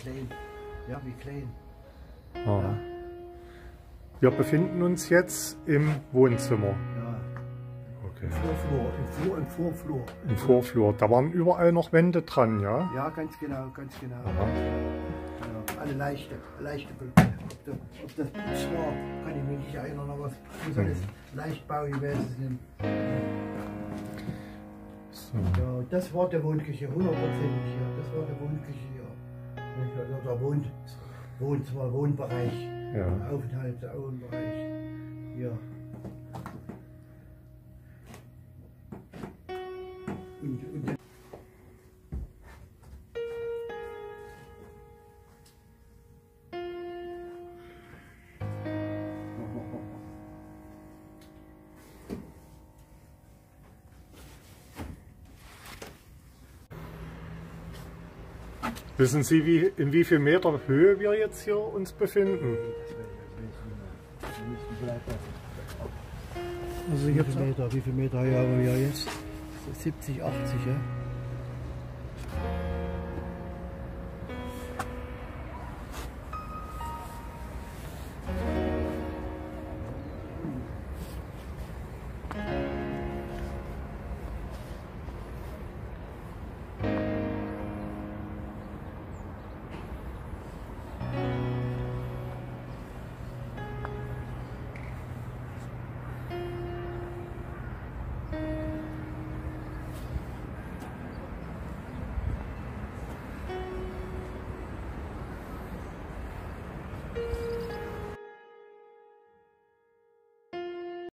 klein. Ja, wie klein. Ah. Ja. Wir befinden uns jetzt im Wohnzimmer. Ja. Okay. Im Vorflur. Im Vorflur. Da waren überall noch Wände dran, ja? Ja, ganz genau, ganz genau. Aha. Ja, alle leichte Blöcke. Ob das Putz war, kann ich mich nicht erinnern, aber es muss alles Leichtbau gewesen sein. So. Ja, das war der Wohnküche, 100% hier. Das war der Wohnküche hier. Der Wohnzimmer, Wohnbereich. Ja. Aufenthaltsbereich. Ja. Und Wissen Sie, in wie viel Meter Höhe wir jetzt hier uns befinden? Also wie viel Meter haben wir jetzt? 70, 80, ja?